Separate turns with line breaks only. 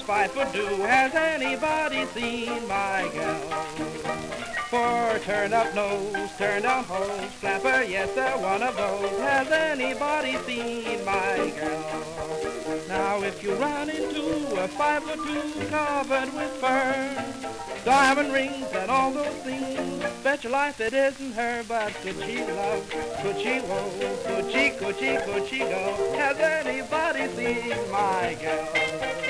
5'2". Has anybody seen my gal? For turn up nose, turn down hose, flapper, yes sir, one of those. Has anybody seen my gal? Now if you run into a 5'2" covered with fur, diamond rings and all those things, bet your life it isn't her. But could she love, could she woe, could she go? Has anybody seen my gal?